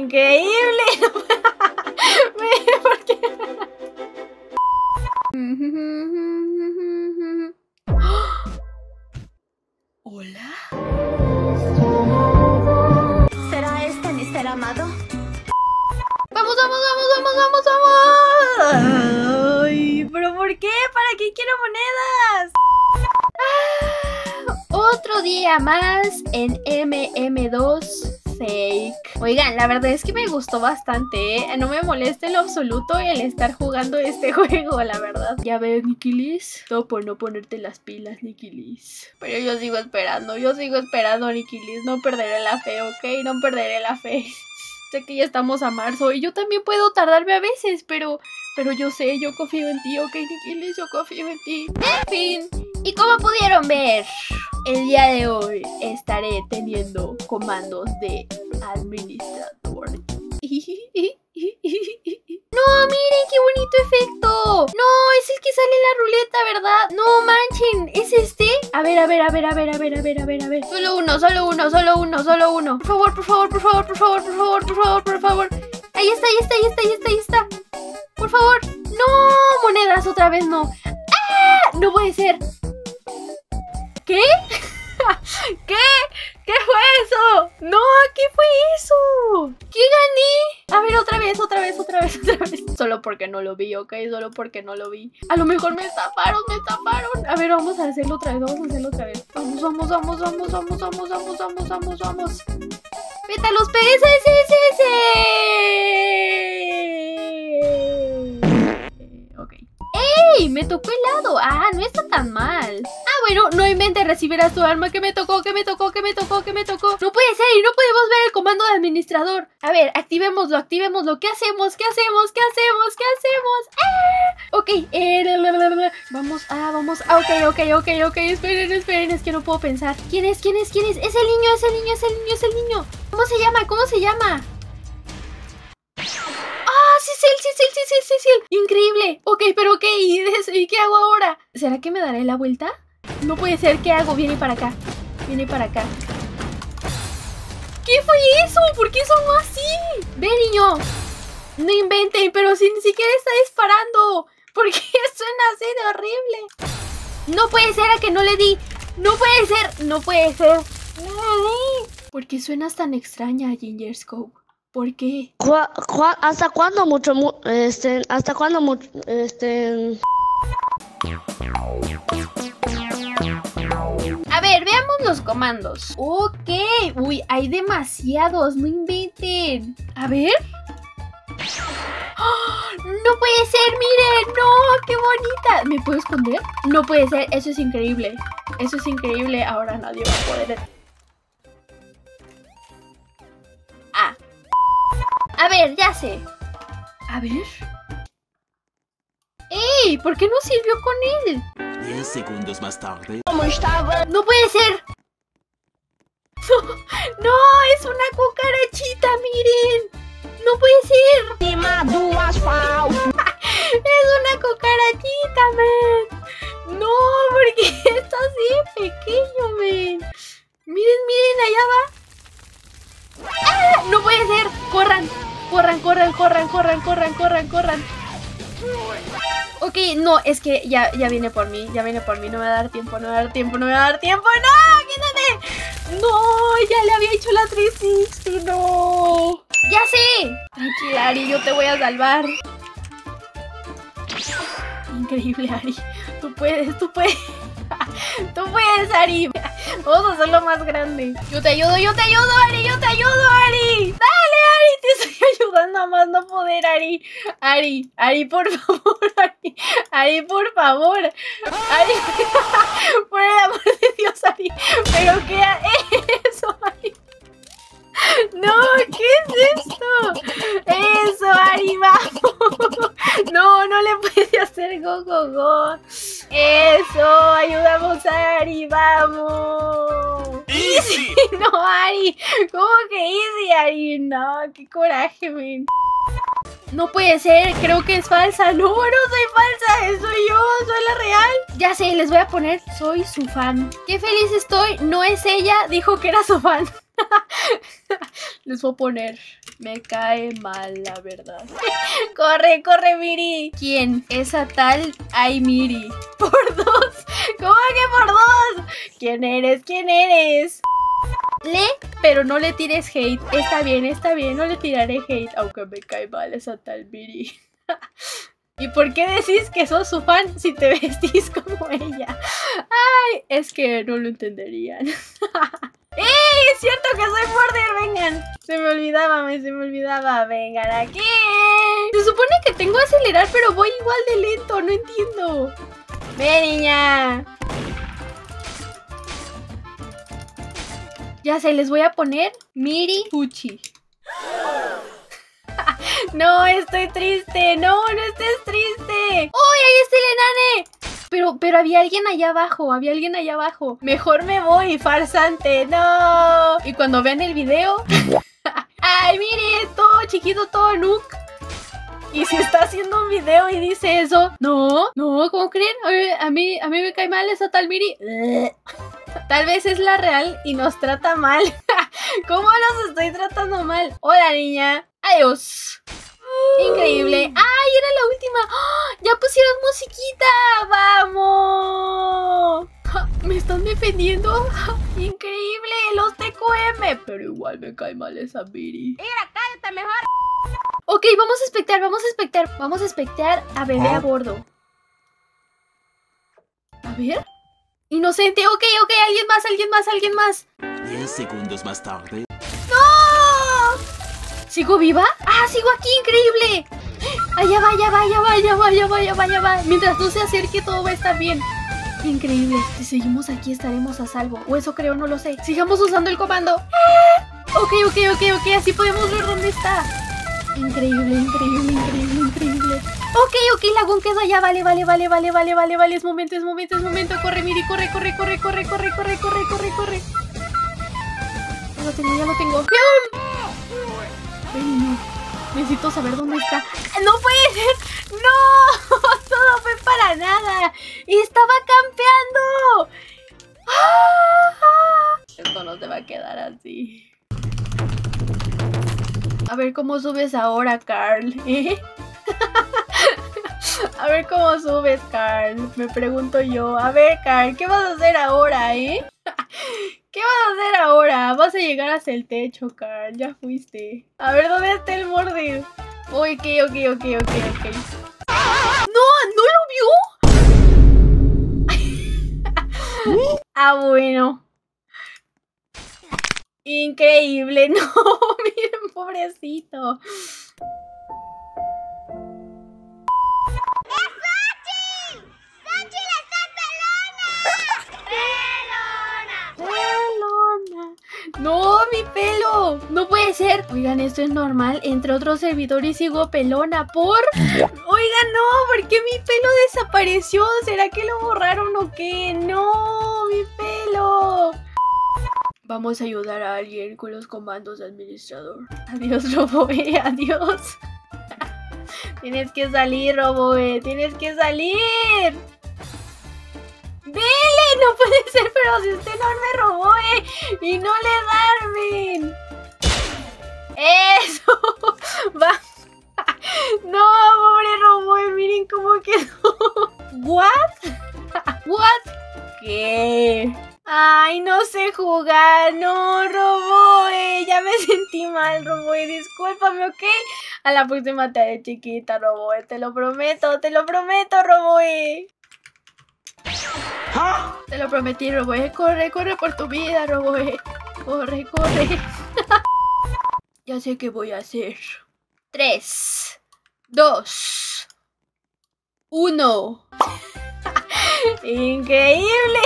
increíble. ¿Por qué? ¿Hola? ¿Será este Mr. Amado? ¡Vamos, vamos, vamos, vamos, vamos, vamos! Ay, ¿pero por qué? ¿Para qué quiero monedas? Otro día más en MM2 Fake. Oigan, la verdad es que me gustó bastante, ¿eh? No me molesta en lo absoluto el estar jugando este juego, la verdad. Ya ves, Nikilis, todo por no ponerte las pilas, Nikilis. Pero yo sigo esperando, Nikilis. No perderé la fe, ¿ok? No perderé la fe. Sé que ya estamos a marzo y yo también puedo tardarme a veces, pero yo sé, yo confío en ti, ¿ok, Nikilis? Yo confío en ti. En fin, y como pudieron ver, el día de hoy estaré teniendo comandos de administrador. ¡No, miren qué bonito efecto! ¡No, es el que sale en la ruleta, ¿verdad? ¡No manchen! ¿Es este? A ver. Solo uno. Por favor. Ahí está. Por favor. ¡No! Monedas, otra vez no. ¡Ah! No puede ser. ¿Qué? ¿Qué fue eso? No, ¿qué fue eso? ¿Qué gané? A ver, otra vez. Solo porque no lo vi, ¿ok? Solo porque no lo vi. A lo mejor me estafaron. A ver, vamos a hacerlo otra vez. Vamos. Pétalos, PSSS. Ok. ¡Ey! Me tocó helado. Ah, no está tan mal. Bueno, no inventes, recibirás tu arma. Que me tocó. No puede ser y no podemos ver el comando de administrador. A ver, activémoslo. ¿Qué hacemos? ¡Ah! Ok, vamos. Ok. Esperen, es que no puedo pensar. ¿Quién es? Es el niño. ¿Cómo se llama? Sí, es él. Increíble. Ok, pero ¿qué? ¿Y qué hago ahora? ¿Será que me daré la vuelta? No puede ser, ¿qué hago? Viene para acá. ¿Qué fue eso? ¿Por qué sonó así? Ve, niño. No inventen, pero si ni siquiera está disparando. ¿Por qué suena así de horrible? No puede ser, a que no le di. No puede ser. ¿Por qué suenas tan extraña, Gingerscope? ¿Por qué? ¿Hasta cuándo A ver, veamos los comandos. Ok. Uy, hay demasiados. No inventen. A ver. ¡Oh! No puede ser, miren. No, qué bonita. ¿Me puedo esconder? No puede ser. Eso es increíble. Ahora nadie va a poder. A ver, ya sé. A ver. ¡Ey! ¿Por qué no sirvió con él? 10 segundos más tarde. ¡No puede ser! ¡No! ¡Es una cucarachita! ¡Miren! ¡No puede ser! ¡Es una cucarachita, men! ¡No! ¿Por qué está así pequeño, men? Miren, allá va. ¡Ah! ¡No puede ser! ¡Corran! Ok, no, es que ya viene por mí. No me va a dar tiempo. ¡No! ¡Quítate! ¡No! Ya le había hecho la 360. ¡No! ¡Ya sé! Tranquila, Ari, yo te voy a salvar. Increíble, Ari. Tú puedes. Tú puedes, Ari. Vamos a hacerlo más grande. Yo te ayudo, Ari. Dale, Ari, te estoy ayudando a más no poder, Ari. Ari, por favor, Ari, por favor. Ari, por el amor de Dios, Ari. Pero ¿qué es eso, Ari? No, ¿qué es esto? Eso, Ari, vamos. No le puede hacer go. Eso, ayudamos a Ari, vamos. Easy. No, Ari, ¿cómo que easy, Ari? No, qué coraje, men. No puede ser, creo que es falsa. No soy falsa, soy yo, soy la real. Ya sé, les voy a poner, soy su fan. Qué feliz estoy, no es ella, dijo que era su fan. Les voy a poner, me cae mal, la verdad. Corre, corre, Miri. ¿Quién? Esa tal Ay Miri. Por 2. ¿Cómo que por 2? ¿Quién eres? ¿Quién eres? Lee, pero no le tires hate. Está bien, no le tiraré hate. Aunque me cae mal esa tal Miri. ¿Y por qué decís que sos su fan si te vestís como ella? Ay, es que no lo entenderían. Es cierto que soy border, vengan. Se me olvidaba, vengan aquí. Se supone que tengo que acelerar, pero voy igual de lento, no entiendo. Ven, niña. Ya sé, les voy a poner Miri Fuchi. No, estoy triste. No estés triste. ¡Uy, ahí está el enane! Pero había alguien allá abajo. Mejor me voy, farsante. ¡No! Y cuando vean el video... ¡Ay, mire! Todo chiquito, todo noob. Y si está haciendo un video y dice eso... No, ¿cómo creen? A mí me cae mal esa tal Miri. Tal vez es la real y nos trata mal. ¿Cómo los estoy tratando mal? Hola, niña. Adiós. Increíble. ¡Ay, era la última! ¡Oh! ¡Ya pusieron musiquita! ¡Vamos! ¿Me están defendiendo? ¡Increíble! ¡Los TQM! Pero igual me cae mal esa Miri. Mira, cállate mejor. Ok, vamos a espectar. Vamos a espectar a bebé a bordo. A ver. Inocente. Ok. Alguien más. 10 segundos más tarde. ¡No! ¿Sigo viva? ¡Ah, sigo aquí! ¡Increíble! Allá va. Mientras no se acerque, todo va a estar bien. Increíble. Si seguimos aquí, estaremos a salvo. O eso creo, no lo sé. Sigamos usando el comando. Ok. Así podemos ver dónde está. Increíble. Ok, Lagón queda allá. Vale. Es momento. Corre, Miri, corre. Ya lo tengo. ¡Pium! Necesito saber dónde está. ¡No puede ser! ¡No! Todo fue para nada. ¡Estaba campeando! ¡Ah! Esto no se va a quedar así. A ver cómo subes ahora, Carl. A ver cómo subes, Carl. Me pregunto yo. A ver, Carl, ¿qué vas a hacer ahora, ¿Qué vas a hacer ahora? Vas a llegar hasta el techo, Carl. Ya fuiste. A ver, ¿dónde está el border? Ok. ¿No lo vio? Ah, bueno. Increíble. No, miren, pobrecito. ¡No, mi pelo! ¡No puede ser! Oigan, esto es normal. Entre otros servidores sigo pelona por... Oigan, no, ¿por qué mi pelo desapareció? ¿Será que lo borraron o qué? ¡No, mi pelo! Vamos a ayudar a alguien con los comandos de administrador. Adiós, Roboe, adiós. Tienes que salir, Roboe, tienes que salir. ¡Dele! No puede ser, pero si usted no me robó, y no le darmen. ¡Eso! ¡Va! ¡No, pobre Roboe! Miren cómo quedó. ¿What? ¿Qué? ¡Ay, no sé jugar! ¡No, Roboe! Ya me sentí mal, Roboe. Discúlpame, ¿ok? A la próxima te haré chiquita, Roboe. Te lo prometo, Roboe. Te lo prometí, Roboe. Corre por tu vida, Roboe. Corre. Ya sé qué voy a hacer. 3, 2, 1. Increíble.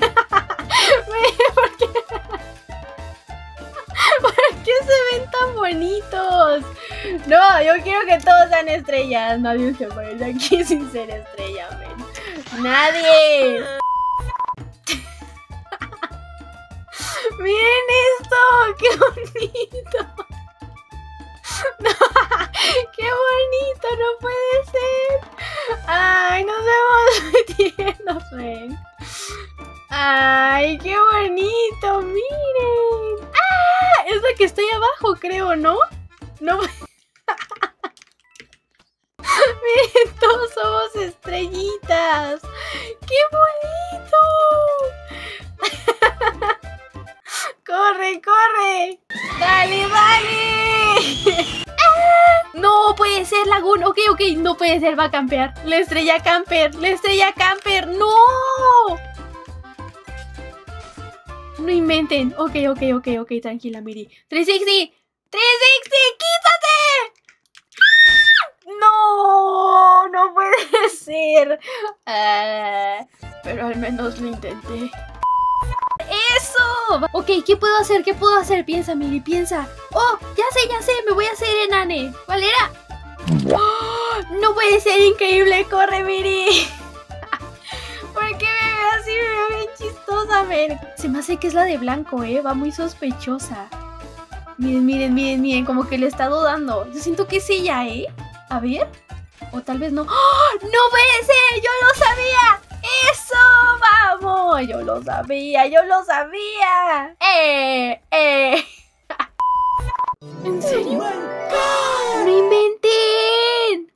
¿Por qué se ven tan bonitos? No, yo quiero que todos sean estrellas. Nadie se va a ir aquí sin ser estrella, men. Nadie. Miren esto, qué bonito. Qué bonito, no puede ser. Ay, nos vemos metiendo, ven. Ay, qué bonito, miren. ¡Ah! Es la que estoy abajo, creo, ¿no? No. Miren, todos somos estrellitas. ¡Qué bonito! ¡Corre, corre! ¡Dale, dale! No puede ser, Lagoon. Ok, no puede ser, va a campear. La estrella camper, ¡no! No inventen. Ok, tranquila, Miri. 360, ¡quítate! No, no puede ser. Pero al menos lo intenté. ¡Eso! Ok, ¿qué puedo hacer? Piensa, Miri, piensa. ¡Oh! Ya sé, me voy a hacer enane. ¿Cuál era? ¡Oh! No puede ser, increíble. ¡Corre, Miri! ¿Por qué me ve así? Me veo bien chistosa, a ver. Se me hace que es la de blanco, va muy sospechosa. Miren, como que le está dudando. Yo siento que es ella, A ver. O tal vez no. ¡Oh! ¡No puede ser! ¡Yo lo sabía! ¡Eso! ¡Vamos! Yo lo sabía. ¿En serio? ¡No inventen!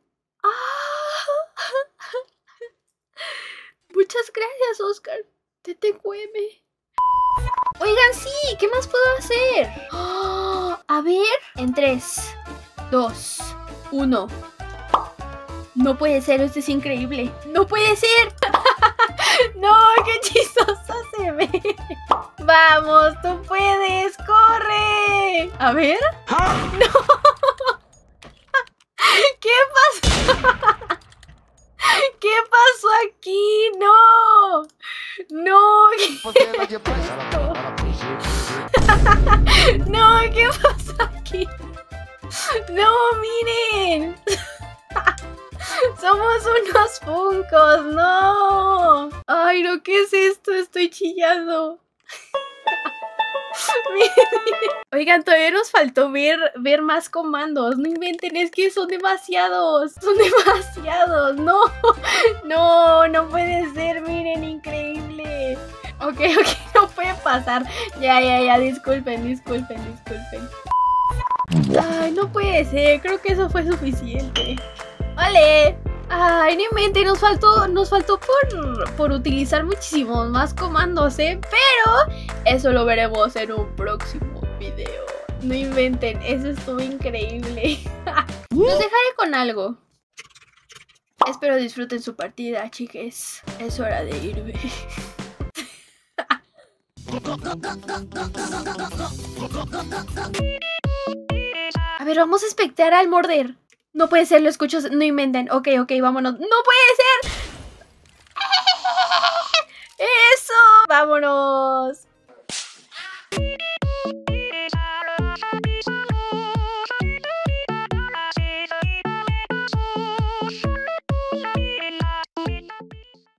Muchas gracias, Oscar. TTQM. Oigan, sí, ¿qué más puedo hacer? A ver, en 3, 2, 1. No puede ser, esto es increíble. ¡No puede ser! ¡No, qué chistosa se ve! ¡Vamos, tú puedes! ¡Corre! A ver. ¡No! ¿Qué pasó? ¿Qué pasó aquí? ¡No! ¡No! ¡No! ¿Qué pasó aquí? ¡No, miren! Somos unos funcos, ¡no! Ay, no, ¿qué es esto? Estoy chillando. Oigan, todavía nos faltó ver más comandos. No inventen, es que son demasiados. No puede ser, miren, increíble. Ok, no puede pasar. Ya, disculpen. Ay, no puede ser, creo que eso fue suficiente. ¡Vale! Ay, no inventen, nos faltó por utilizar muchísimos más comandos, pero eso lo veremos en un próximo video. No inventen, eso estuvo increíble. Los dejaré con algo. Espero disfruten su partida, chiques. Es hora de irme. A ver, vamos a espectar al morder. No puede ser, lo escucho, no inventen. Ok, vámonos. ¡No puede ser! ¡Eso! ¡Vámonos!